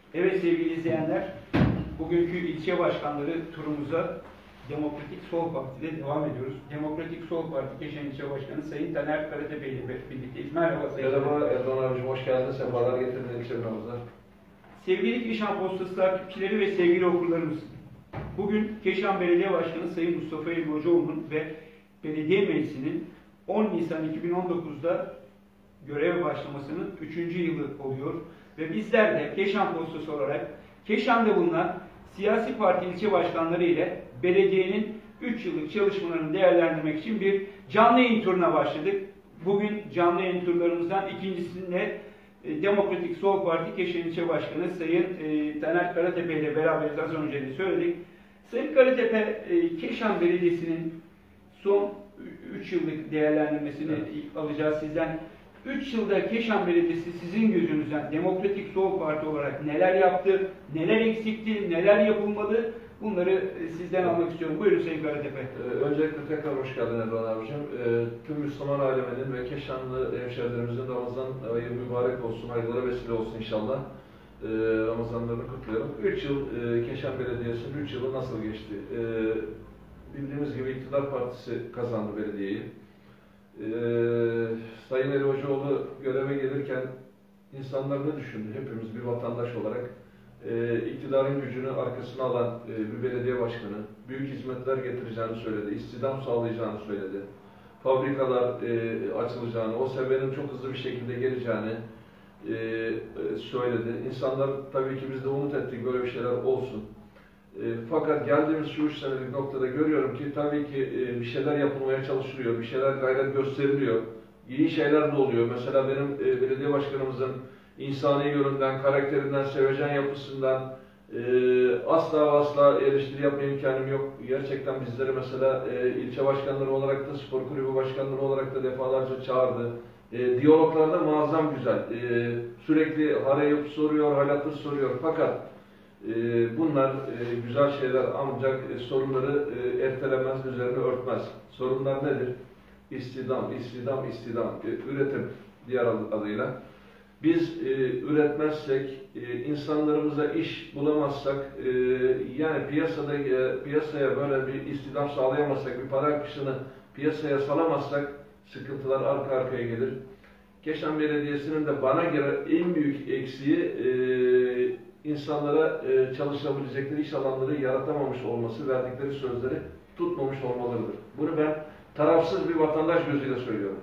Evet sevgili izleyenler, bugünkü ilçe başkanları turumuza Demokratik Sol Parti'de devam ediyoruz. Demokratik Sol Parti Keşan İlçe Başkanı Sayın Taner Karatepe ile birlikteyiz. Merhaba Sayın. Merhaba Erdoğan abicim, hoş geldin. Sefalar getirdin ilçemizde. Sevgili Keşan Postası takipçileri ve sevgili okurlarımız, bugün Keşan Belediye Başkanı Sayın Mustafa Elbi Hocaoğlu'nun ve Belediye Meclisi'nin 10 Nisan 2019'da göreve başlamasının 3. yılı oluyor. Ve bizler de Keşan Postası olarak Keşan'da bulunan siyasi parti ilçe başkanları ile belediyenin 3 yıllık çalışmalarını değerlendirmek için bir canlı yayın turuna başladık. Bugün canlı yayın turlarımızdan ikincisinde Demokratik Sol Parti Keşan İlçe Başkanı Sayın Taner Karatepe ile beraberiz, az önce de söyledik. Sayın Karatepe, Keşan Belediyesi'nin son 3 yıllık değerlendirmesini alacağız sizden. 3 yılda Keşan Belediyesi sizin gözünüzden Demokratik Sol Parti olarak neler yaptı, neler eksikti, neler yapılmalı? Bunları sizden almak istiyorum. Buyurun Sayın Karatepe. Öncelikle tekrar hoş geldin Erdoğan abicim. Tüm Müslüman aleminin ve Keşanlı hemşehrilerimizin Ramazan ayı mübarek olsun, hayırlara vesile olsun inşallah. Ramazanlarını kutluyorum. 3 yıl Keşan Belediyesi'nin 3 yılı nasıl geçti? Bildiğimiz gibi İktidar Partisi kazandı belediyeyi. Sayın Ali Hocaoğlu göreve gelirken insanlar ne düşündü? Hepimiz bir vatandaş olarak iktidarın gücünü arkasına alan bir belediye başkanı büyük hizmetler getireceğini söyledi, istihdam sağlayacağını söyledi, fabrikalar açılacağını, o seviyenin çok hızlı bir şekilde geleceğini söyledi. İnsanlar tabii ki biz de umut ettik böyle bir şeyler olsun. Fakat geldiğimiz şu 3 senelik noktada görüyorum ki tabii ki bir şeyler yapılmaya çalışılıyor, bir şeyler gayret gösteriliyor. İyi şeyler de oluyor. Mesela benim belediye başkanımızın insani yönünden, karakterinden, sevecen yapısından asla eleştiri yapma imkanım yok. Gerçekten bizleri mesela ilçe başkanları olarak da, spor kulübü başkanları olarak da defalarca çağırdı. Diyaloglarda muazzam güzel. Sürekli arayıp soruyor, hal hatır soruyor. Fakat bunlar güzel şeyler ancak sorunları ertelemez, üzerine örtmez. Sorunlar nedir? İstihdam, üretim diğer adıyla. Biz üretmezsek, insanlarımıza iş bulamazsak, yani piyasaya böyle bir istihdam sağlayamazsak, bir para akışını piyasaya salamazsak sıkıntılar arka arkaya gelir. Keşan Belediyesi'nin de bana göre en büyük eksiği insanlara çalışabilecekleri iş alanları yaratamamış olması, verdikleri sözleri tutmamış olmalarıdır. Bunu ben tarafsız bir vatandaş gözüyle söylüyorum.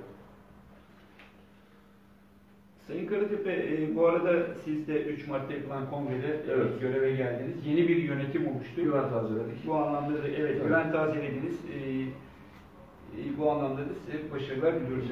Sayın Karatepe, bu arada siz de 3 Mart'ta yapılan kongrede evet, göreve geldiniz. Yeni bir yönetim oluştu. Güven tazeledik. Bu anlamda da evet, güven tazelediniz. Bu anlamda da size başarılar diliyoruz.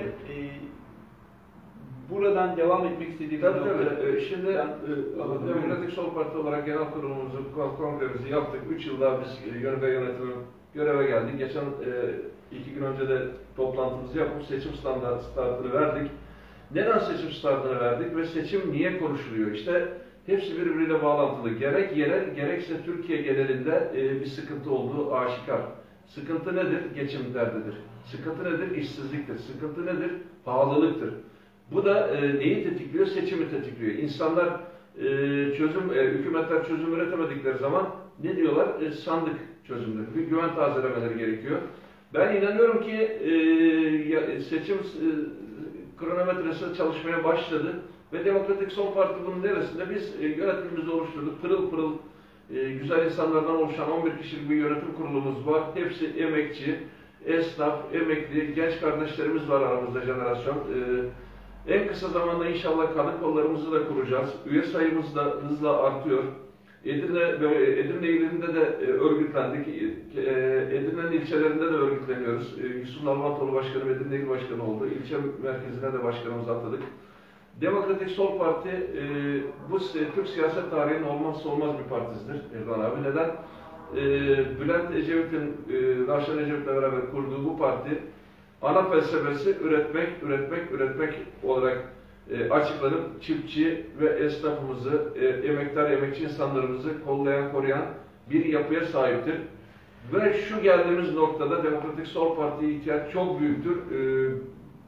Buradan devam etmek istediğiniz tabii. Şimdi Demokratik Sol Parti olarak genel kurulumuzu, kongremizi yaptık. 3 yılda biz yönetimi göreve geldik. Geçen 2 gün önce de toplantımızı yapıp seçim startını verdik. Neden seçim startını verdik ve seçim niye konuşuluyor? İşte hepsi birbiriyle bağlantılı. Gerek yerel, gerekse Türkiye genelinde bir sıkıntı olduğu aşikar. Sıkıntı nedir? Geçim derdidir. Sıkıntı nedir? İşsizliktir. Sıkıntı nedir? Pahalılıktır. Bu da neyi tetikliyor? Seçimi tetikliyor. İnsanlar hükümetler çözüm üretemedikleri zaman ne diyorlar? Sandık çözümleri. Bir güven tazelemeleri gerekiyor. Ben inanıyorum ki seçim kronometresi çalışmaya başladı ve Demokratik Sol Parti bunun neresinde? Biz yönetimimizi oluşturduk. Pırıl pırıl güzel insanlardan oluşan 11 kişilik bir yönetim kurulumuz var. Hepsi emekçi, esnaf, emekli, genç kardeşlerimiz var aramızda, jenerasyon. En kısa zamanda inşallah kadın kollarımızı da kuracağız. Üye sayımız da hızla artıyor. Edirne ilinde de örgütlendik. Edirne'nin ilçelerinde de örgütleniyoruz. Yusuf Nalbantoğlu Başkanı Edirne İl Başkanı oldu. İlçe merkezine de başkanımızı atadık. Demokratik Sol Parti bu Türk siyaset tarihinin olmazsa olmaz bir partisidir Erdoğan abi. Neden? Bülent Ecevit'in, Raşen Ecevit'le beraber kurduğu bu parti ana felsefesi üretmek olarak açıklanıp çiftçi ve esnafımızı, emekçi insanlarımızı kollayan, koruyan bir yapıya sahiptir. Ve şu geldiğimiz noktada Demokratik Sol Parti'ye ihtiyaç çok büyüktür.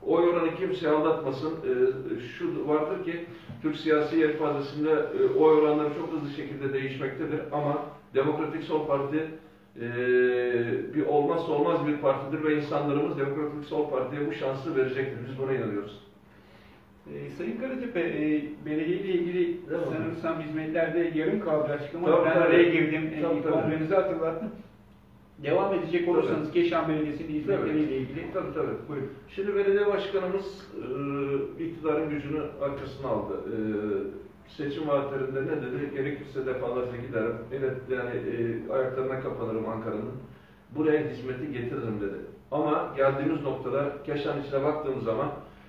oy oranı kimseye aldatmasın. Şu vardır ki Türk siyasi yelpazesinde oy oranları çok hızlı şekilde değişmektedir ama Demokratik Sol Parti bir olmazsa olmaz bir partidir ve insanlarımız Demokratik Sol Parti'ye bu şansı verecektir. Biz buna inanıyoruz. Sayın Karatepe, belediye ile ilgili sanırsam hizmetlerde yarım kaldı açıklama. Tabii, ben tabii. araya girdim, Tabii. kongrenizi hatırlattım. Devam edecek olursanız Tabii. Keşan Belediyesi'nin hizmetleriyle ilgili. Tabii tabii. Buyurun. Şimdi belediye başkanımız iktidarın gücünü arkasına aldı. Seçim vaatlerinde ne dedi? Gerekirse defalarca giderim. Evet yani ayaklarına kapanırım Ankara'nın. Buraya hizmeti getiririm dedi. Ama geldiğimiz noktada Keşan içine baktığımız zaman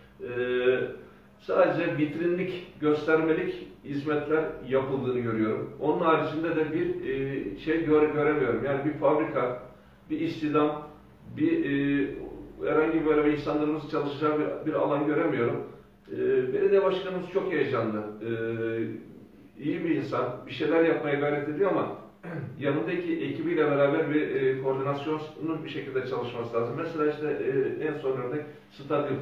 sadece vitrinlik, göstermelik hizmetler yapıldığını görüyorum. Onun haricinde de bir şey göremiyorum. Yani bir fabrika, bir istihdam, bir herhangi böyle bir insanlarımız çalışacağı bir alan göremiyorum. Belediye başkanımız çok heyecanlı. İyi bir insan, bir şeyler yapmaya gayret ediyor ama yanındaki ekibiyle beraber bir koordinasyonun bir şekilde çalışması lazım. Mesela işte en son örnek stadyum.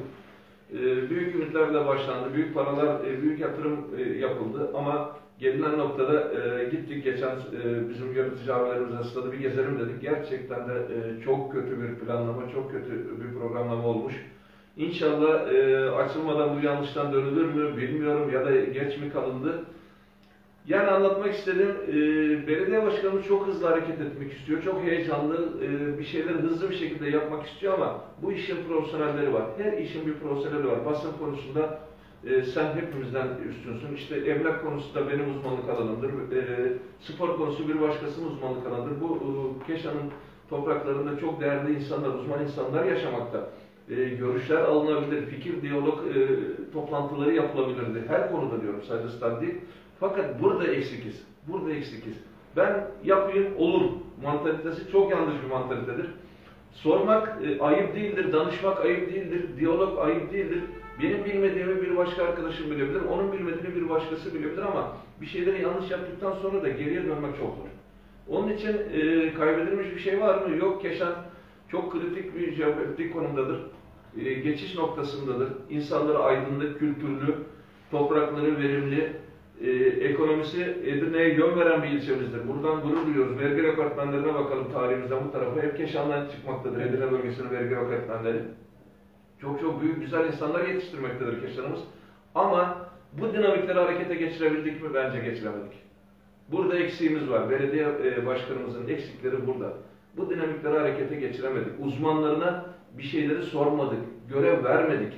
Büyük ümitlerle başlandı, büyük paralar, büyük yatırım yapıldı ama gelinen noktada gittik geçen bizim yönetici abilerimizle stadı bir gezelim dedik. Gerçekten de çok kötü bir planlama, çok kötü bir programlama olmuş. İnşallah açılmadan bu yanlıştan dönülür mü bilmiyorum ya da geç mi kalındı. Yani anlatmak istediğim, belediye başkanımız çok hızlı hareket etmek istiyor, çok heyecanlı, bir şeyleri hızlı bir şekilde yapmak istiyor ama bu işin profesyonelleri var. Her işin bir profesyoneli var. Basın konusunda sen hepimizden üstünsün. İşte emlak konusu da benim uzmanlık alanımdır. Spor konusu bir başkasının uzmanlık alanıdır. Bu Keşan'ın topraklarında çok değerli insanlar, uzman insanlar yaşamakta. Görüşler alınabilir, fikir, diyalog toplantıları yapılabilirdi. Her konuda diyorum, sadece stad değil. Fakat burada eksikiz. Burada eksikiz. Ben yapayım, olur mantalitesi çok yanlış bir mantalitedir. Sormak ayıp değildir, danışmak ayıp değildir, diyalog ayıp değildir. Benim bilmediğimi bir başka arkadaşım bilebilir, onun bilmediğini bir başkası bilebilir ama bir şeyleri yanlış yaptıktan sonra da geriye dönmek çok zor. Onun için kaybedilmiş bir şey var mı? Yok. Keşan çok kritik bir jeopolitik konumdadır. Geçiş noktasındadır. İnsanları aydınlık, kültürlü, toprakları verimli, ekonomisi Edirne'ye yön veren bir ilçemizdir. Buradan gurur duyuyoruz. Vergi rekortmenlerine bakalım tarihimizden bu tarafa. Hep Keşan'dan çıkmaktadır. Edirne bölgesinin vergi rekortmenleri. Çok çok büyük, güzel insanlar yetiştirmektedir Keşan'ımız. Ama bu dinamikleri harekete geçirebildik mi? Bence geçiremedik. Burada eksiğimiz var. Belediye başkanımızın eksikleri burada. Bu dinamikleri harekete geçiremedik. Uzmanlarına bir şeyleri sormadık. Görev vermedik.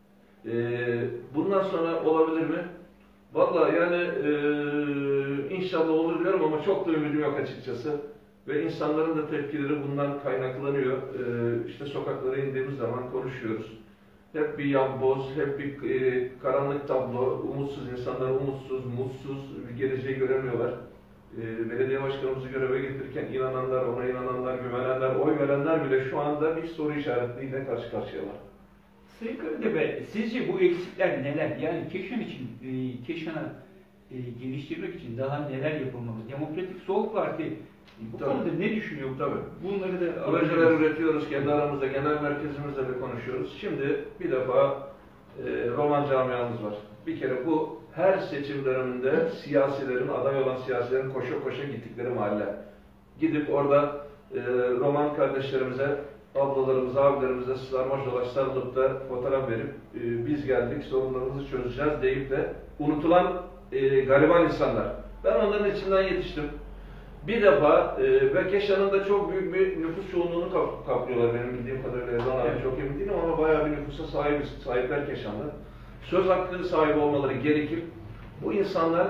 Bundan sonra olabilir mi? Vallahi yani inşallah olur diyorum ama çok da ümidim yok açıkçası. Ve insanların da tepkileri bundan kaynaklanıyor. İşte sokaklara indiğimiz zaman konuşuyoruz. Hep bir yamboz, hep bir karanlık tablo, umutsuz insanlar, umutsuz, mutsuz, bir geleceği göremiyorlar. Belediye başkanımızı göreve getirirken inananlar, ona inananlar, güvenenler, oy verenler bile şu anda bir soru işaretiyle karşı karşıyalar. Sayın Karatepe, sizce bu eksikler neler? Yani Keşan için, Keşan'ı geliştirmek için daha neler yapılmalı? Demokratik Sol Parti bu konuda ne düşünüyor? Tabii. Bunları da projeler üretiyoruz, kendi aramızda, genel merkezimizle de konuşuyoruz. Şimdi bir defa roman camiamız var. Bir kere bu her seçim döneminde siyasilerin, aday olan siyasilerin koşa koşa gittikleri mahalle. Gidip orada roman kardeşlerimize, ablalarımıza, abilerimize sarmaş dolaş sarılıp da fotoğraf verip biz geldik, sorunlarımızı çözeceğiz deyip de unutulan gariban insanlar. Ben onların içinden yetiştim. Bir defa ve Keşan'ın da çok büyük bir nüfus çoğunluğunu kaplıyorlar benim bildiğim kadarıyla. Evet. Çok emin değilim ama bayağı bir nüfusa sahipler Keşan'da. Söz hakkı sahibi olmaları gerekir. Bu insanlar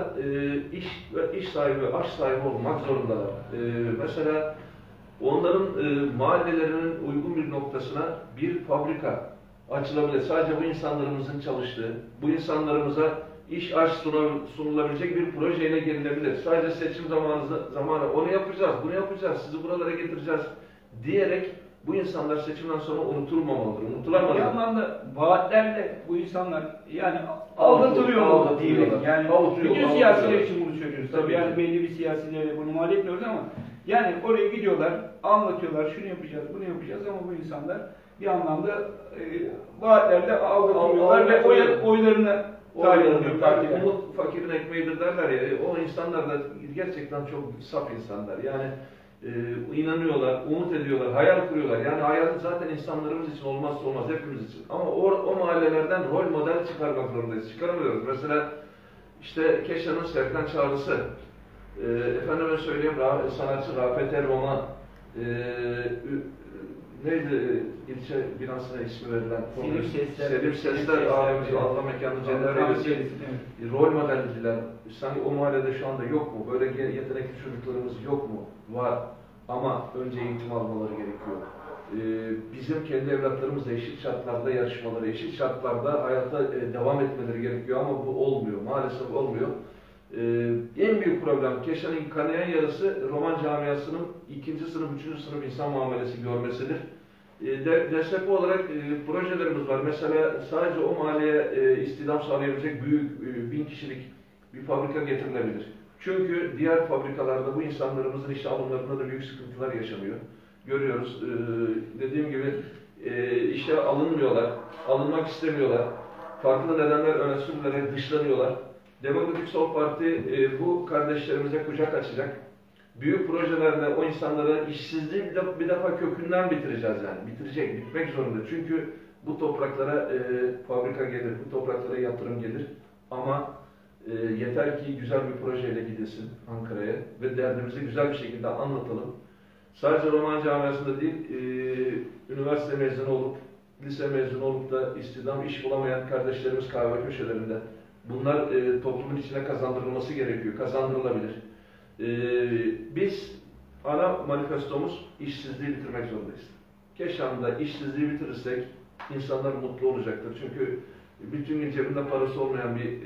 iş sahibi, aş sahibi olmak zorundalar. Mesela onların mahallelerinin uygun bir noktasına bir fabrika açılabilir. Sadece bu insanlarımızın çalıştığı, bu insanlarımıza iş aş sunulabilecek bir projeyle gelinebilir. Sadece seçim zamanı onu yapacağız, bunu yapacağız, sizi buralara getireceğiz diyerek bu insanlar seçimden sonra unutulmamalıdır, unutulamamalıdır. Bir anlamda vaatlerle bu insanlar yani aldatılıyor diyelim. Yani bütün siyasiler için bunu söylüyoruz. Tabii yani belli bir siyasilere bunu mal etmiyoruz ama yani oraya gidiyorlar, anlatıyorlar, şunu yapacağız, bunu yapacağız ama bu insanlar bir anlamda vaatlerde aldatılıyorlar ve oylarını talep ediyor partiler. Umut fakirin ekmeğidir derler ya, o insanlar da gerçekten çok saf insanlar. Yani inanıyorlar, umut ediyorlar, hayal kuruyorlar. Yani hayal zaten insanlarımız için olmazsa olmaz, hepimiz için. Ama o mahallelerden rol model çıkarmak zorundayız. Çıkaramıyoruz. Mesela işte Keşan'ın Serkan Çağrısı, efendime söyleyeyim sanatçı Rafet Erroman, neydi ilçe binasına ismi verilen? Selim Sesler abimiz, Allah mekanı cennet eylesin. Rol modelciler, sanki o mahallede şu anda yok mu? Böyle yetenekli çocuklarımız yok mu? Var. Ama önce eğitim almaları gerekiyor. Bizim kendi evlatlarımızla eşit şartlarda yarışmaları, eşit şartlarda hayata devam etmeleri gerekiyor ama bu olmuyor. Maalesef olmuyor. En büyük problem, Keşan'ın kanayan yarısı roman camiasının 2. sınıf, 3. sınıf insan muamelesi görmesidir. DSP olarak projelerimiz var. Mesela sadece o mahalleye istihdam sağlayabilecek büyük 1000 kişilik bir fabrika getirilebilir. Çünkü diğer fabrikalarda bu insanlarımızın işe alımlarında da büyük sıkıntılar yaşanıyor. Görüyoruz. Dediğim gibi işe alınmıyorlar, alınmak istemiyorlar. Farklı nedenler öne sürülerek dışlanıyorlar. Demokratik Sol Parti bu kardeşlerimize kucak açacak. Büyük projelerde o insanlara işsizliği bir defa kökünden bitireceğiz yani. Bitmek zorunda. Çünkü bu topraklara fabrika gelir, bu topraklara yatırım gelir. Ama yeter ki güzel bir projeyle gidilsin Ankara'ya ve derdimizi güzel bir şekilde anlatalım. Sadece roman camiasında değil, üniversite mezunu olup, lise mezunu olup da istihdam, iş bulamayan kardeşlerimiz kahve köşelerinde. Bunlar toplumun içine kazandırılması gerekiyor, kazandırılabilir. Biz ana manifestomuz işsizliği bitirmek zorundayız. Keşan'da işsizliği bitirirsek insanlar mutlu olacaktır. Çünkü bütün gün cebinde parası olmayan bir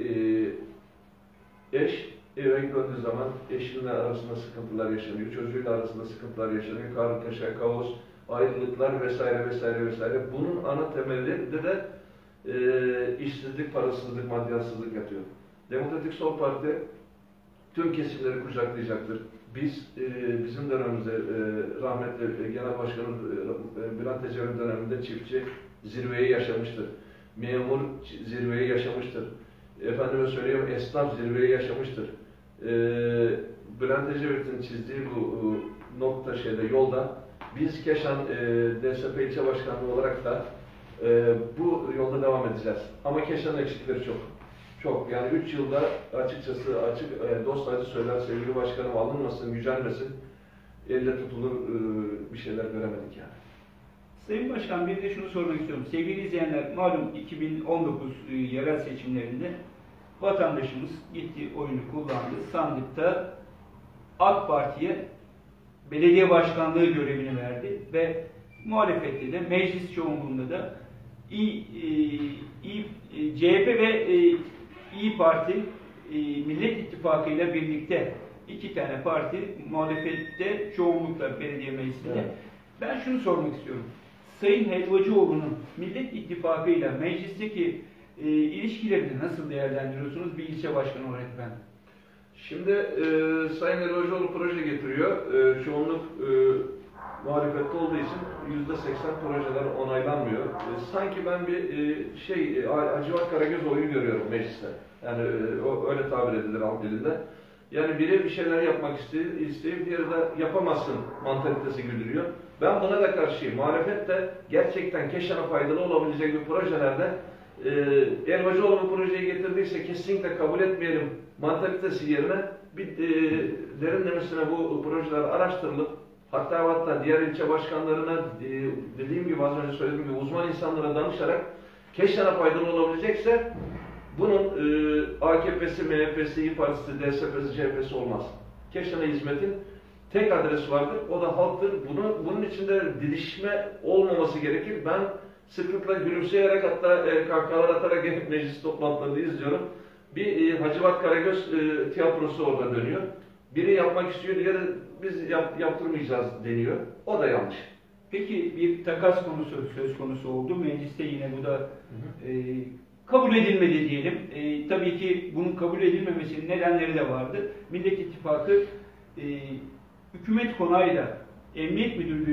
eş eve döndüğü zaman eşinle arasında sıkıntılar yaşanıyor, çocuğuyla arasında sıkıntılar yaşanıyor, kargaşa, kaos, ayrılıklar vesaire vesaire vesaire. Bunun ana temelinde de işsizlik, parasızlık, maddiyatsızlık yatıyor. Demokratik Sol Parti tüm kesimleri kucaklayacaktır. Bizim dönemimizde rahmetli Genel Başkanım Bülent Ecevit'in döneminde çiftçi zirveyi yaşamıştır. Memur zirveyi yaşamıştır. Efendime söyleyeyim, esnaf zirveyi yaşamıştır. Bülent Ecevit'in çizdiği bu nokta yolda biz Keşan DSP ilçe başkanlığı olarak da bu yolda devam edeceğiz. Ama Keşan'ın eksikleri çok. Çok. Yani 3 yılda açıkçası dost acı söyler sevgili başkanım, alınmasın, gücenmesin, elle tutulur bir şeyler göremedik yani. Sayın Başkan, bir de şunu sormak istiyorum. Sevgili izleyenler, malum 2019 yerel seçimlerinde vatandaşımız gitti, oyunu kullandı. Sandıkta AK Parti'ye belediye başkanlığı görevini verdi ve muhalefette de meclis çoğunluğunda da CHP ve İYİ Parti Millet İttifakı ile birlikte 2 tane parti muhalefette çoğunlukla belediye meclisinde. Evet. Ben şunu sormak istiyorum. Sayın Helvacıoğlu'nun Millet İttifakı ile meclisteki ilişkilerini nasıl değerlendiriyorsunuz bir ilçe başkanı olarak efendim? Şimdi Sayın Helvacıoğlu proje getiriyor. Çoğunluk muhalefette olduğu için %80 projeler onaylanmıyor. Sanki ben bir Hacivat Karagöz oyunu görüyorum mecliste. Yani öyle tabir edilir halk dilinde. Yani biri bir şeyler yapmak isteyip diğeri de yapamazsın mantalitesi güdülüyor. Ben buna da karşıyım. Muhalefet de gerçekten Keşan'a faydalı olabilecek bir projelerde Helvacıoğlu bu projeyi getirdiyse kesinlikle kabul etmeyelim mantalitesi yerine bir derinlemesine bu projeler araştırılıp hatta diğer ilçe başkanlarına dediğim gibi az önce söylediğim gibi uzman insanlara danışarak Keşan'a faydalı olabilecekse bunun AKP'si, MHP'si, İYİ Partisi, DSP'si, CHP'si olmaz. Keşan'a hizmetin tek adresi vardır, o da halktır. Bunun içinde didişme olmaması gerekir. Ben sıklıkla gülümseyerek hatta kahkahalar atarak gelip meclis toplantılarını izliyorum. Bir Hacivat Karagöz tiyatrosu orada dönüyor. Biri yapmak istiyor, diğeri biz yaptırmayacağız deniyor. O da yanlış. Peki bir takas konusu söz konusu oldu. Mecliste yine bu da kabul edilmedi diyelim. Tabii ki bunun kabul edilmemesinin nedenleri de vardı. Millet İttifakı hükümet konağıyla Emniyet Müdürlüğü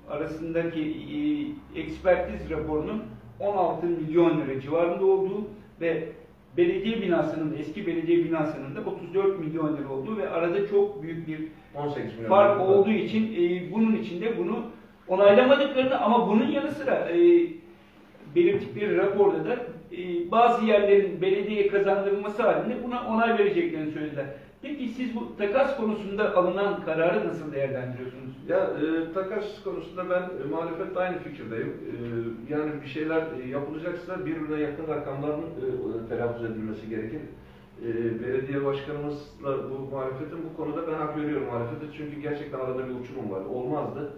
arasındaki ekspertiz raporunun 16 milyon lira civarında olduğu ve belediye binasının, eski belediye binasının da 34 milyon lira olduğu ve arada çok büyük bir 18 milyon fark olduğu için bunun içinde bunu onaylamadıklarını, ama bunun yanı sıra belirttikleri raporda da bazı yerlerin belediyeye kazandırılması halinde buna onay vereceklerini söylediler. Peki siz bu takas konusunda alınan kararı nasıl değerlendiriyorsunuz? Ya takas konusunda ben muhalefetle aynı fikirdeyim. Yani bir şeyler yapılacaksa birbirine yakın rakamların telaffuz edilmesi gerekir. Belediye başkanımızla bu muhalefetin bu konuda ben hak veriyorum muhalefete, çünkü gerçekten arada bir uçurum var. Olmazdı.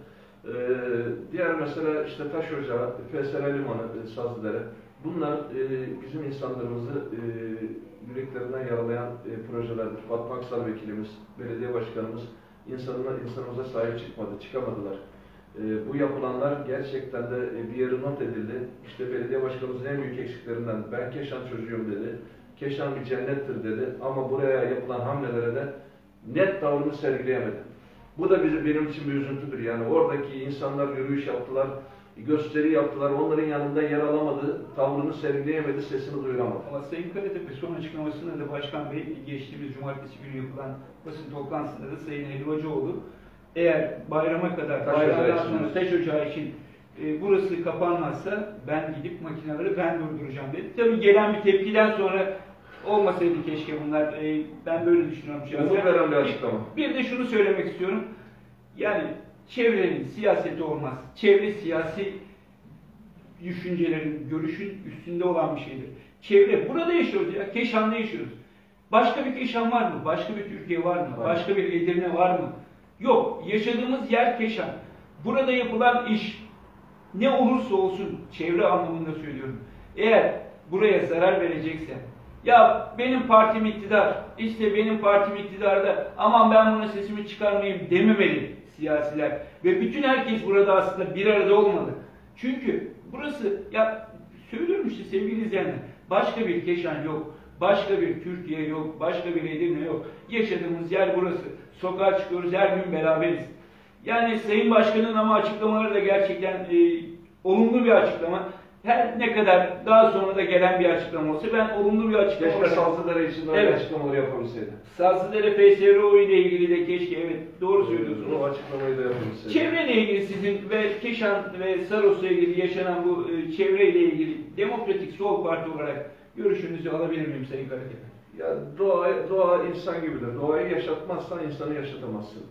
Diğer mesela işte Taş Ocağı, FSR Limanı, Sazlıdere, bunlar bizim insanlarımızı yüreklerinden yaralayan projelerdir. Fatma Aksar Vekilimiz, belediye başkanımız insanımıza sahip çıkamadılar. Bu yapılanlar gerçekten de bir yere not edildi. İşte belediye başkanımızın en büyük eksiklerinden, ben Keşan çocuğuyum dedi. Keşan bir cennettir dedi, ama buraya yapılan hamlelere de net tavrını sergileyemedi. Bu da benim için bir üzüntüdür. Yani oradaki insanlar yürüyüş yaptılar, gösteri yaptılar, onların yanında yer alamadı, tavrını sergileyemedi, sesini duyuramadı. Ama Sayın Karatepe son açıklamasında da Başkan Bey geçtiğimiz cumartesi günü yapılan basın toplantısında da Sayın Helvacıoğlu, eğer bayrama kadar, bayramdan sonra Taş Ocağı için burası kapanmazsa ben gidip makineleri ben durduracağım dedi. Tabii gelen bir tepkiden sonra olmasaydı keşke bunlar, ben böyle düşünüyorum. Umut veren bir açıklama. Bir de şunu söylemek istiyorum, yani çevrenin siyaseti olmaz. Çevre siyasi düşüncelerin, görüşün üstünde olan bir şeydir. Çevre, burada yaşıyoruz ya, Keşan'da yaşıyoruz. Başka bir Keşan var mı? Başka bir Türkiye var mı? Başka bir Edirne var mı? Yok. Yaşadığımız yer Keşan. Burada yapılan iş ne olursa olsun, çevre anlamında söylüyorum, eğer buraya zarar verecekse, ya benim partim iktidar, işte benim partim iktidarda, aman ben buna sesimi çıkarmayayım dememeli siyasiler. Ve bütün herkes burada aslında bir arada olmalı. Çünkü burası, ya söylüyorum işte sevgili izleyenler, başka bir Keşan yok, başka bir Türkiye yok, başka bir Edirne yok. Yaşadığımız yer burası. Sokağa çıkıyoruz, her gün beraberiz. Yani Sayın Başkan'ın ama açıklamaları da gerçekten olumlu bir açıklama. Her ne kadar daha sonra da gelen bir açıklama olsa, ben olumlu bir açıklama keşke Sazlıdere için de öyle açıklamaları yapabilseydi. Sazlıdere FSRO ile ilgili de keşke, evet doğru söylüyorsunuz. O açıklamayı da yapabilseydi. Çevreyle ilgili sizin ve Keşan ve Saros'la ilgili yaşanan bu çevreyle ilgili Demokratik Sol Parti olarak görüşünüzü alabilir miyim Sayın Karatepe? Ya doğa insan gibidir. Doğayı yaşatmazsan insanı yaşatamazsın.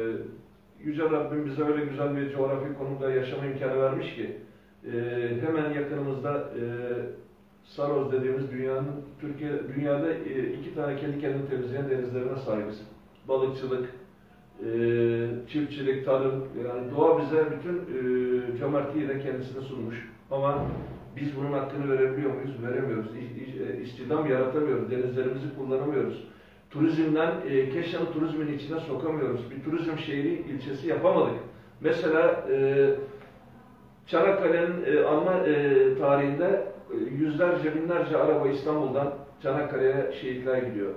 Yüce Rabbim bize öyle güzel bir coğrafi konumda yaşama imkanı vermiş ki, hemen yakınımızda Saros dediğimiz dünyada iki tane kendi kendini temizleyen denizlerine sahibiz. Balıkçılık, çiftçilik, tarım, yani doğa bize bütün cömertliğiyle kendisine sunmuş. Ama biz bunun hakkını verebiliyor muyuz? Veremiyoruz. İstihdam yaratamıyoruz. Denizlerimizi kullanamıyoruz. Turizmden, Keşan'ı turizmin içine sokamıyoruz. Bir turizm şehri, ilçesi yapamadık. Mesela Çanakkale'nin anma tarihinde yüzlerce, binlerce araba İstanbul'dan Çanakkale'ye şehitler gidiyor.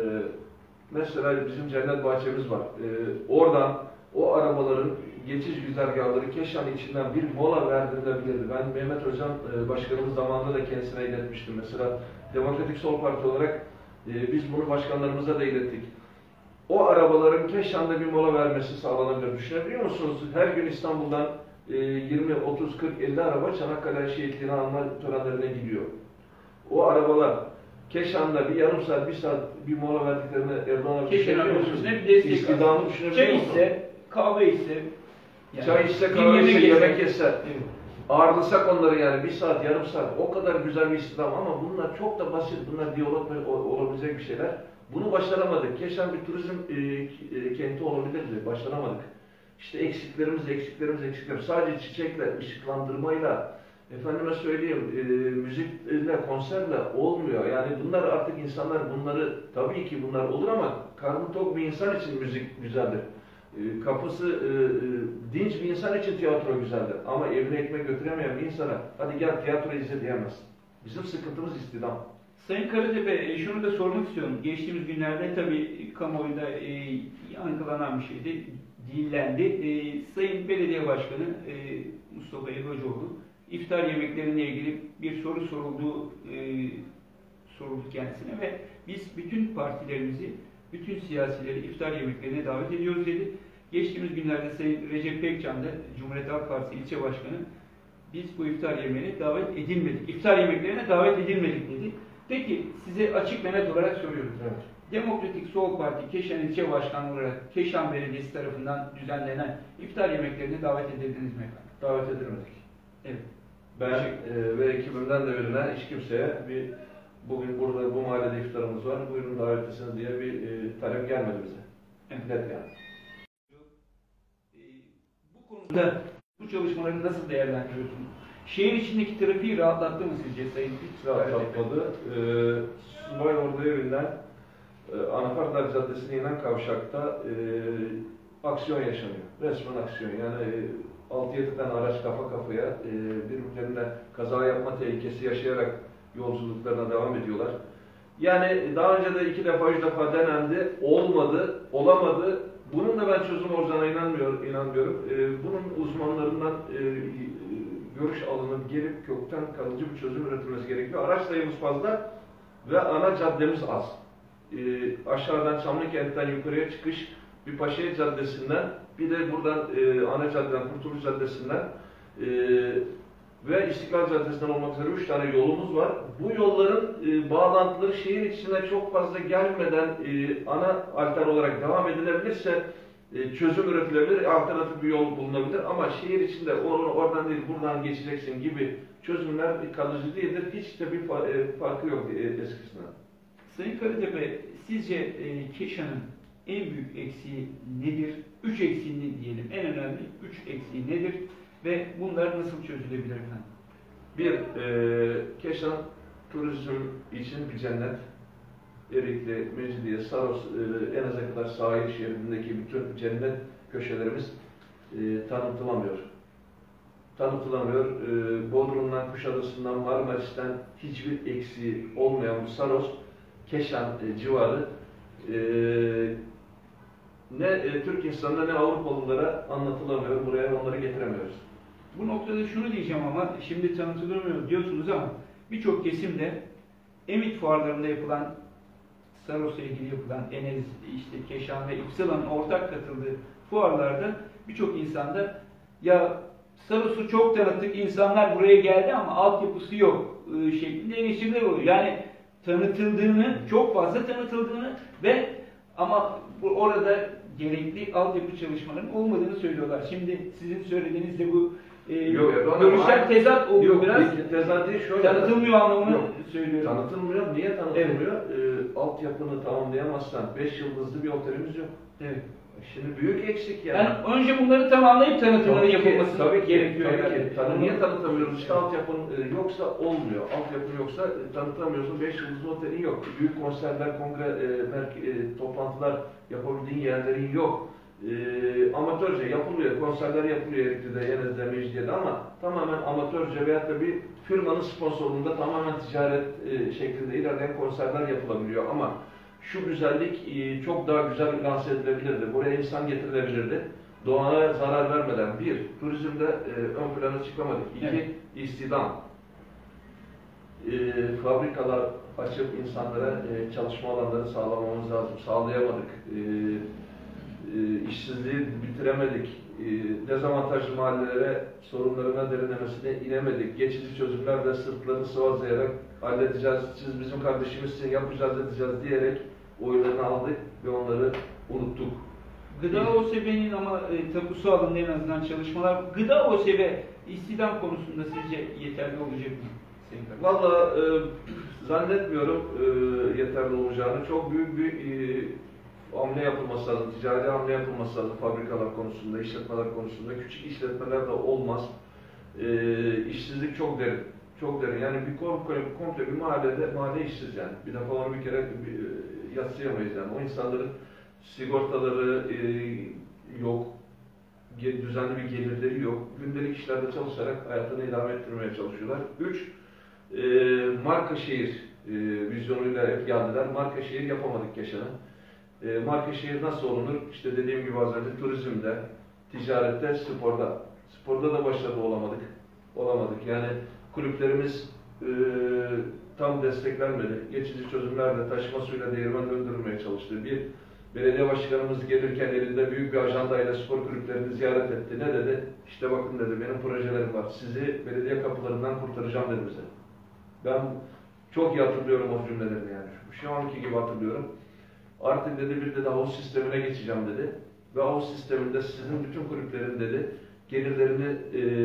Mesela bizim cennet bahçemiz var. Oradan o arabaların geçiş güzergahları Keşan içinden bir mola verdirilebilirdi. Ben Mehmet Özcan başkanımız zamanında da kendisine iletmiştim. Mesela Demokratik Sol Parti olarak biz bunu başkanlarımıza da ilettik. O arabaların Keşan'da bir mola vermesi sağlanabilir. Düşünebiliyor musunuz? Her gün İstanbul'dan 20, 30, 40, 50 araba Çanakkale şehitliğine alma törenlerine gidiyor. O arabalar Keşan'da bir yarım saat, bir saat bir mola verdiklerini Erdoğan'a düşünebiliyor musunuz? Bir destek İstihdamı düşünebiliyor musunuz? Çay ise, kahve ise, yani çay ise, kahve ise, yemek ise, evet. Ağırlasak onları yani bir saat, yarım saat, o kadar güzel bir istihdam, ama bunlar çok da basit, bunlar diyalog olabilecek bir şeyler. Bunu başaramadık. Keşan bir turizm kenti olabilirdi, başaramadık. İşte eksiklerimiz. Sadece çiçekle, ışıklandırmayla, efendime söyleyeyim, müzikle, konserle olmuyor. Yani bunlar artık insanlar bunları, tabii ki bunlar olur ama karnı tok bir insan için müzik güzeldir. Kafası dinç bir insan için tiyatro güzeldir. Ama evine ekmek götüremeyen bir insana hadi gel tiyatro izle diyemez. Bizim sıkıntımız istihdam. Sayın Karatepe, şunu da sormak istiyorum. Geçtiğimiz günlerde tabii kamuoyunda yankılanan bir şeydi. dillendi. Sayın Belediye Başkanı Mustafa Elvacıoğlu iftar yemekleriyle ilgili bir soru soruldu kendisine ve biz bütün partilerimizi, bütün siyasileri iftar yemeklerine davet ediyoruz dedi. Geçtiğimiz günlerde Sayın Recep Pekcan da Cumhuriyet Halk Partisi ilçe başkanı biz bu iftar yemeğine davet edilmedik, iftar yemeklerine davet edilmedik dedi. Peki size açık ve net olarak soruyorum. Evet. Demokratik Sol Parti Keşan İlçe Başkanlığı olarak Keşan Belediyesi tarafından düzenlenen iftar yemeklerine davet edildiniz mi efendim? Davet edilmedik. Evet. Ben ve ekibimden de verilen hiç kimseye bugün burada bu mahallede iftarımız var, buyurun davetlisiniz diye bir talep gelmedi bize. Evet. Net yani. Bu konuda bu çalışmaları nasıl değerlendiriyorsunuz? Şehir içindeki trafiği rahatlattı mı sizce Sayın Bey? Rahatladı. Subay Ordu evinden Anafarlar Caddesi'ne inen kavşakta aksiyon yaşanıyor. Resmen aksiyon. Yani 6-7 tane araç kafa kafaya birbirlerine kaza yapma tehlikesi yaşayarak yolculuklarına devam ediyorlar. Yani daha önce de 2 defa 3 defa denendi, olmadı, olamadı. Bunun da ben çözüm olacağına inanmıyorum. Bunun uzmanlarından görüş alınıp gelip kökten kalıcı bir çözüm üretilmesi gerekiyor. Araç sayımız fazla ve ana caddemiz az. Aşağıdan Çamlıkent'ten yukarıya çıkış bir Paşa Caddesi'nden bir de buradan ana caddeden Kurtuluş Caddesi'nden ve İstiklal Caddesi'nden olmak üzere 3 tane yolumuz var. Bu yolların bağlantıları şehir içine çok fazla gelmeden ana alter olarak devam edilebilirse çözüm üretilebilir, alternatif bir yol bulunabilir ama şehir içinde oradan değil buradan geçeceksin gibi çözümler kalıcı değildir. Hiç de bir farkı yok eskisinden. Sayın Karatepe, sizce Keşan'ın en büyük eksiği nedir? 3 eksiğini diyelim. En önemli 3 eksiği nedir? Ve bunlar nasıl çözülebilir efendim? Bir, Keşan turizm için bir cennet. Erikli, Mecidiye, Saros, en aza kadar sahil şeridindeki bütün cennet köşelerimiz tanıtılamıyor. Bodrum'dan, Kuşadası'ndan, Marmaris'ten hiçbir eksiği olmayan bu Saros, Keşan civarı ne Türk insanına ne Avrupalılara anlatılamıyor. Buraya onları getiremiyoruz. Bu noktada şunu diyeceğim ama şimdi tanıtılmıyor diyorsunuz ama birçok kesimde Emit fuarlarında yapılan Saros'la ilgili yapılan Enez, işte Keşan ve İpsilon'un ortak katıldığı fuarlarda birçok insanda ya Saros'u çok tanıttık, insanlar buraya geldi ama altyapısı yok şeklinde eleştiriler oluyor. Yani tanıtıldığını, çok fazla tanıtıldığını ve ama orada gerekli altyapı çalışmalarının olmadığını söylüyorlar. Şimdi sizin söylediğinizde bu görüşler tezat oluyor yok, biraz. Tezat değil, şöyle. Tanıtılmıyor anlamını söylüyorum. Tanıtılmıyor. Niye tanıtılmıyor? Evet. Altyapını tamamlayamazsan 5 yıldızlı bir otelimiz yok. Evet. Şimdi büyük eksik yani. Yani önce bunları tamamlayıp tanıtımları yapılması gerekiyor. Niye tanıtamıyoruz? İşte altyapın yoksa olmuyor. Altyapın yoksa tanıtamıyorsun. 5 yıldızlı otelin yok. Büyük konserler, kongre, toplantılar yapabildiğin yerlerin yok. Amatörce yapılıyor. Konserler yapılıyor Erikli'de, Yenez'de, Mecidiye'de ama tamamen amatörce veyahut da bir firmanın sponsorluğunda tamamen ticaret şeklinde ilerleyen konserler yapılabiliyor ama şu güzellik çok daha güzel lanse edilebilirdi. Buraya insan getirilebilirdi. Doğaya zarar vermeden bir, turizmde ön plana çıkamadık. İki, evet. İstihdam. Fabrikalar açıp insanlara çalışma alanları sağlamamız lazım. Sağlayamadık. İşsizliği bitiremedik. Dezavantajlı mahallelere sorunlarına derinlemesine inemedik. Geçici çözümlerle sırtlarını sıvazlayarak halledeceğiz, siz bizim kardeşimizsin, yapacağız, edeceğiz diyerek oylarını aldık ve onları unuttuk. Gıda OSB'nin ama tapusu alındı en azından çalışmalar. Gıda OSB istihdam konusunda sizce yeterli olacak mı? Valla zannetmiyorum yeterli olacağını. Çok büyük bir hamle yapılması lazım, ticari hamle yapılması lazım fabrikalar konusunda, işletmeler konusunda. Küçük işletmeler de olmaz. İşsizlik çok derin. Çok derin. Yani komple bir mahalle işsiz yani. Bir defa onu bir kere yadsıyamayız yani. O insanların sigortaları yok, düzenli bir gelirleri yok. Gündelik işlerde çalışarak hayatını idame ettirmeye çalışıyorlar. 3. Marka şehir vizyonuyla hep geldiler. Marka şehir yapamadık Keşan'a. Marka şehir nasıl olunur? İşte dediğim gibi az önce turizmde, ticarette, sporda. Sporda da başarılı olamadık. Yani kulüplerimiz tam desteklenmedi. Geçici çözümlerle taşıma suyla değirmen döndürülmeye çalıştı. Bir belediye başkanımız gelirken elinde büyük bir ajandayla spor kulüplerini ziyaret etti. Ne dedi? İşte bakın dedi, benim projelerim var. Sizi belediye kapılarından kurtaracağım dedi bize. Ben çok iyi hatırlıyorum o cümlelerini yani. Şu anki gibi hatırlıyorum. Artık dedi bir de havuz sistemine geçeceğim dedi. Ve havuz sisteminde sizin bütün kulüplerin dedi gelirlerini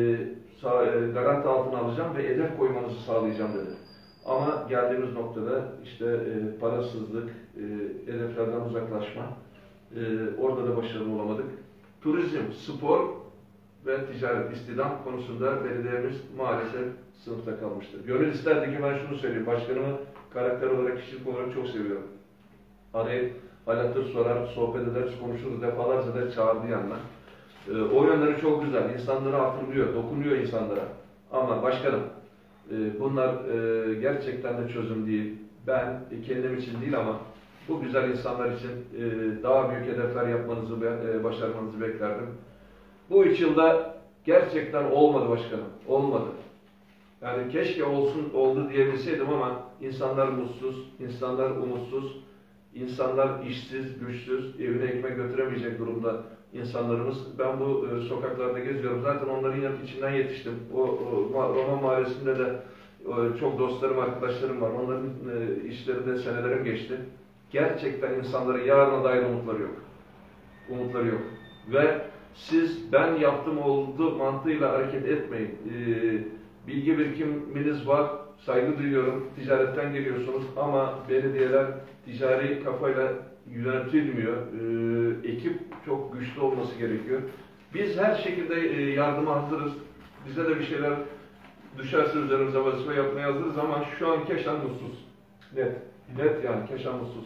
garanti altına alacağım ve hedef koymanızı sağlayacağım dedi. Ama geldiğimiz noktada işte parasızlık, hedeflerden uzaklaşma, orada da başarılı olamadık. Turizm, spor ve ticaret, istihdam konusunda belediyemiz maalesef sınıfta kalmıştır. Gönül isterdi ki ben şunu söyleyeyim, başkanımı karakter olarak, kişilik olarak çok seviyorum. Arayıp halatır sorar, sohbet ederiz, konuşuruz, defalarca da çağırdı yanına. O yönleri çok güzel, insanları hatırlıyor, dokunuyor insanlara. Ama başkanım, bunlar gerçekten de çözüm değil. Ben kendim için değil ama bu güzel insanlar için daha büyük hedefler yapmanızı, başarmanızı beklerdim. Bu 3 yılda gerçekten olmadı başkanım, olmadı. Yani keşke oldu diyebilseydim ama insanlar mutsuz, insanlar umutsuz, insanlar işsiz, güçsüz, evine ekmek götüremeyecek durumda insanlarımız. Ben bu sokaklarda geziyorum. Zaten onların içinden yetiştim. Roma Mahallesi'nde de çok dostlarım, arkadaşlarım var. Onların işlerinde senelerim geçti. Gerçekten insanların yarına dair umutları yok. Umutları yok. Ve siz ben yaptım oldu mantığıyla hareket etmeyin. Bilgi birikiminiz var. Saygı duyuyorum. Ticaretten geliyorsunuz ama belediyeler ticari kafayla yönetilmiyor. Ekip çok güçlü olması gerekiyor. Biz her şekilde yardıma hazırız. Bize de bir şeyler düşerse üzerimize vazife yapmaya hazırız ama şu an Keşan mutsuz. Net yani Keşan mutsuz.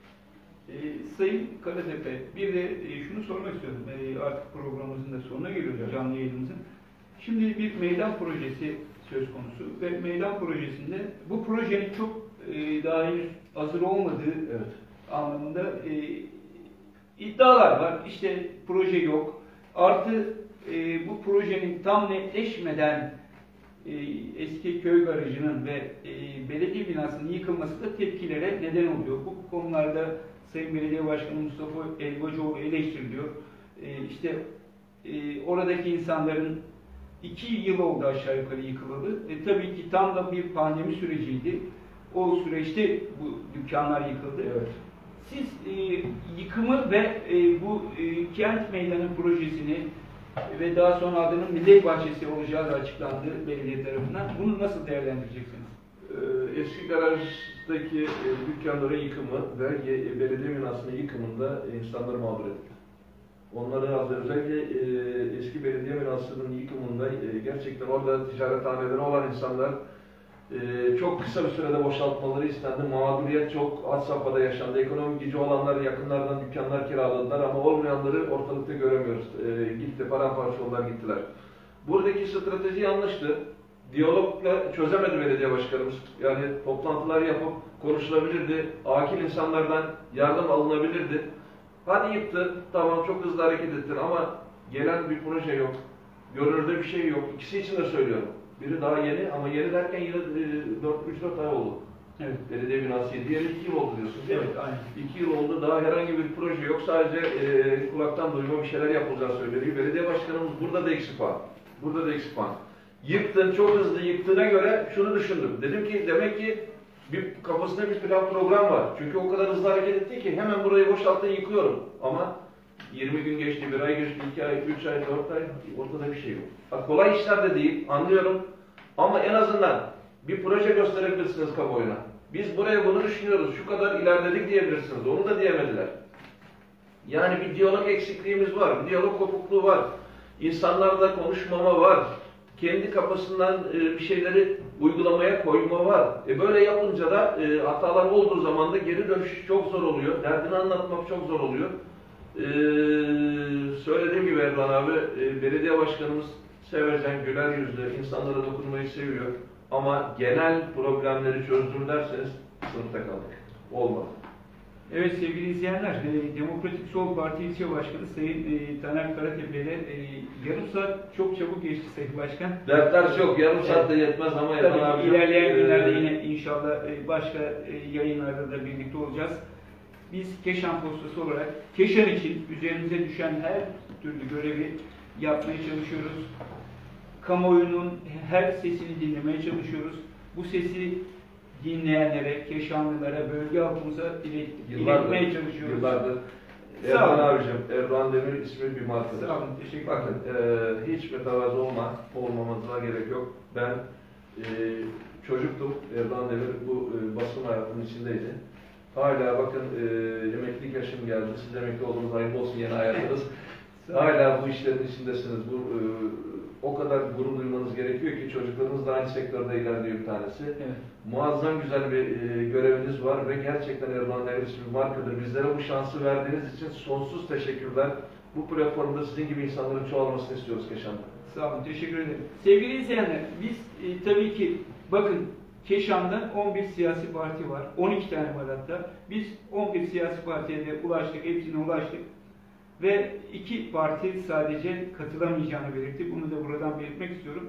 Sayın Karatepe, bir de şunu sormak istiyorum. Artık programımızın da sonuna geliyoruz, evet. Canlı yayınımızın. Şimdi bir meydan projesi söz konusu ve meydan projesinde bu projenin çok daha henüz hazır olmadığı, evet, anlamında iddialar var. İşte proje yok. Artı bu projenin tam netleşmeden eski köy garajının ve belediye binasının yıkılması da tepkilere neden oluyor. Bu konularda Sayın Belediye Başkanı Mustafa Elbacıoğlu eleştiriliyor. İşte oradaki insanların 2 yıl oldu aşağı yukarı yıkılalı. Tabii ki tam da bir pandemi süreciydi. O süreçte bu dükkanlar yıkıldı. Evet. Siz yıkımı ve bu kent meydanı projesini ve daha sonra adının Millet Bahçesi olacağı da açıklandı belediye tarafından. Bunu nasıl değerlendireceksiniz? Eski garajdaki dükkanların yıkımı ve belediye binasının yıkımında insanları mağdur etti. Onları özellikle eski belediye binasının yıkımında gerçekten orada ticarethaneleri olan insanlar çok kısa bir sürede boşaltmaları istendi. Mağduriyet çok had safhada yaşandı. Ekonomik gücü olanlar yakınlardan dükkanlar kiraladılar ama olmayanları ortalıkta göremiyoruz. Gitti, paramparça oldular, gittiler. Buradaki strateji yanlıştı. Diyalogla çözemedi belediye başkanımız. Yani toplantılar yapıp konuşulabilirdi. Akil insanlardan yardım alınabilirdi. Hadi yıktı, tamam çok hızlı hareket ettin ama gelen bir proje yok. Görünürde bir şey yok. İkisi için de söylüyorum. Biri daha yeni ama yeni derken yine 3-4 ay oldu. Evet. Belediye binası. Diğeri 2 yıl oldu diyorsun değil mi? Evet, aynen. 2 yıl oldu. Daha herhangi bir proje yok. Sadece kulaktan duyma bir şeyler yapılacağı söyleniyor. Belediye başkanımız burada da eksik var. Burada da eksik var. Yıktın, çok hızlı yıktığına göre şunu düşündüm. Dedim ki demek ki kafasında bir plan program var. Çünkü o kadar hızlı hareket etti ki hemen burayı boşalttın yıkıyorum. Ama 20 gün geçti, 1 ay geçti, 2 ay, 3 ay, 4 ay ortada bir şey yok. Kolay işler de değil, anlıyorum. Ama en azından bir proje gösterebilirsiniz kamuoyuna. Biz buraya bunu düşünüyoruz, şu kadar ilerledik diyebilirsiniz. Onu da diyemediler. Yani bir diyalog eksikliğimiz var, bir diyalog kopukluğu var. İnsanlarla konuşmama var. Kendi kafasından bir şeyleri uygulamaya koyma var. Böyle yapınca da hatalar olduğu zaman da geri dönüş çok zor oluyor. Derdini anlatmak çok zor oluyor. Söylediğim gibi Erdoğan abi, belediye başkanımız sevecen, güler yüzlü, insanlara dokunmayı seviyor. Ama genel problemleri çözdür derseniz sınıfta kaldık. Olmadı. Evet sevgili izleyenler, Demokratik Sol Parti İlçe Başkanı Sayın Taner Karatepe ile yarım saat çok çabuk geçti Sayın Başkan. Dertler çok, yarım saat de yetmez ama tabii ilerleyen günlerde yine inşallah başka yayınlarda da birlikte olacağız. Biz Keşan Postası olarak Keşan için üzerimize düşen her türlü görevi yapmaya çalışıyoruz. Kamuoyunun her sesini dinlemeye çalışıyoruz. Bu sesi dinleyenlere, Keşanlılara, bölge halkımıza iletmeye çalışıyoruz. Yıllardır. Erdoğan abicim, Erdoğan Demir ismi bir markadır. Sağ olun, teşekkür ederim. Bakın, hiç mütevazı olmamıza gerek yok. Ben çocuktum, Erdoğan Demir bu basın hayatının içindeydi. Hala bakın emeklilik yaşım geldi, siz emekli olduğunuz hayırlı olsun yeni hayatınız. Hala bu işlerin içindesiniz. O kadar gurur duymanız gerekiyor ki çocuklarınız da aynı sektörde ilerliyor bir tanesi. Evet. Muazzam güzel bir göreviniz var ve gerçekten Erdoğan Demir ismi bir markadır. Bizlere bu şansı verdiğiniz için sonsuz teşekkürler. Bu platformda sizin gibi insanların çoğalmasını istiyoruz Keşan'da. Sağ olun, teşekkür ederim. Sevgili izleyenler, biz tabii ki bakın Keşan'da 11 siyasi parti var. 12 tane var hatta. Biz 11 siyasi partiye de ulaştık, hepsine ulaştık. Ve 2 parti sadece katılamayacağını belirtti. Bunu da buradan belirtmek istiyorum.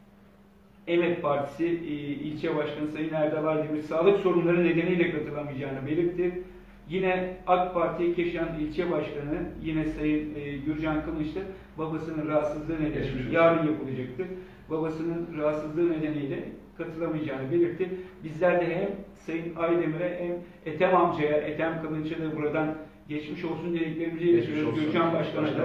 Emek Partisi ilçe başkanı Sayın Erdal Aydemir sağlık sorunları nedeniyle katılamayacağını belirtti. Yine AK Parti Keşan ilçe başkanı yine Sayın Gürcan Kılıç'ta babasının rahatsızlığı nedeniyle yarın yapılacaktı. Babasının rahatsızlığı nedeniyle katılamayacağını belirtti. Bizler de hem Sayın Aydemir'e hem Ethem amcaya, Ethem Kılıç'a da buradan geçmiş olsun dileklerimizi iletiyoruz Gürcan Başkan'a da.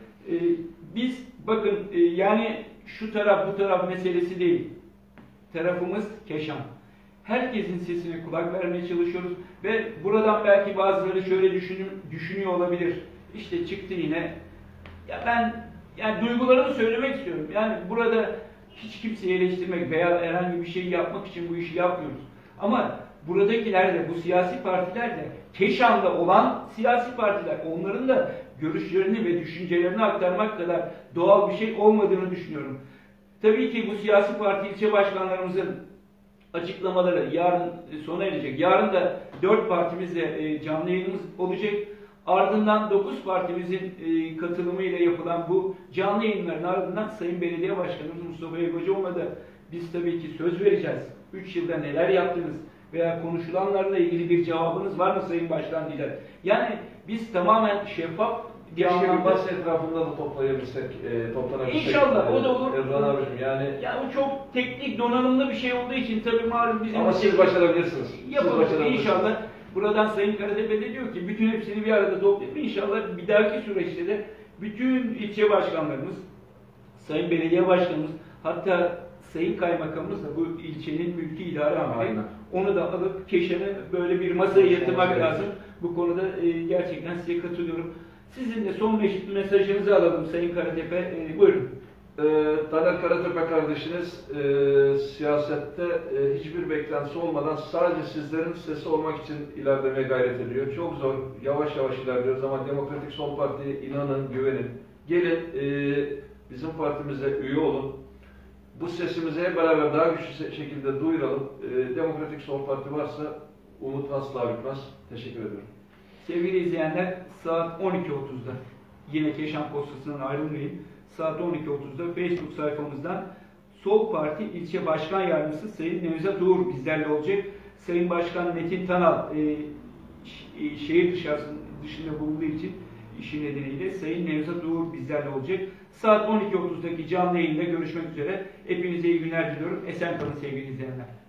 Biz bakın yani şu taraf bu taraf meselesi değil. Tarafımız Keşan. Herkesin sesine kulak vermeye çalışıyoruz ve buradan belki bazıları şöyle düşünüyor olabilir. İşte çıktı yine. Ya ben yani duygularımı söylemek istiyorum. Yani burada hiç kimseyi eleştirmek veya herhangi bir şey yapmak için bu işi yapmıyoruz. Ama buradakiler de, bu siyasi partiler de Keşan'da olan siyasi partiler. Onların da görüşlerini ve düşüncelerini aktarmak kadar doğal bir şey olmadığını düşünüyorum. Tabii ki bu siyasi parti ilçe başkanlarımızın açıklamaları yarın sona erecek. Yarın da 4 partimizle canlı yayınımız olacak. Ardından 9 partimizin katılımıyla yapılan bu canlı yayınların ardından Sayın Belediye Başkanımız Mustafa Egocaoğlu'na da biz tabii ki söz vereceğiz. 3 yılda neler yaptınız veya konuşulanlarla ilgili bir cevabınız var mı Sayın Başkan diyeceğiz. Yani biz tamamen şeffaf Keşke basın etrafında da toplayabilsek, toplanabilsek. İnşallah o da olur. Erdoğan abicim yani. Ya o çok teknik, donanımlı bir şey olduğu için tabii malum bizim... Ama siz başarabilirsiniz. Yapalım inşallah. Buradan Sayın Karatepe de diyor ki bütün hepsini bir arada toplayıp inşallah bir dahaki süreçte de bütün ilçe başkanlarımız, Sayın Belediye Başkanımız, hatta Sayın Kaymakamımız da bu ilçenin mülki idare amiri. Onu da alıp Keşan'ı böyle bir masaya yatırmak lazım. Bu konuda gerçekten size katılıyorum. Sizin de son mesajınızı alalım Sayın Karatepe. Buyurun. Taner Karatepe kardeşiniz siyasette hiçbir beklentisi olmadan sadece sizlerin sesi olmak için ilerlemeye gayret ediyor. Çok zor, yavaş yavaş ilerliyoruz ama Demokratik Sol Parti'ye inanın, güvenin. Gelin bizim partimize üye olun. Bu sesimizi hep beraber daha güçlü şekilde duyuralım. Demokratik Sol Parti varsa umut asla bitmez. Teşekkür ediyorum. Sevgili izleyenler, saat 12.30'da yine Keşan Postası'ndan ayrılmayın. Saat 12.30'da Facebook sayfamızdan Sol Parti İlçe Başkan Yardımcısı Sayın Nevzat Uğur bizlerle olacak. Sayın Başkan Metin Tanal şehir dışında bulunduğu için işi nedeniyle Sayın Nevzat Uğur bizlerle olacak. Saat 12.30'daki canlı yayında görüşmek üzere. Hepinize iyi günler diliyorum. Esen kalın sevgili izleyenler.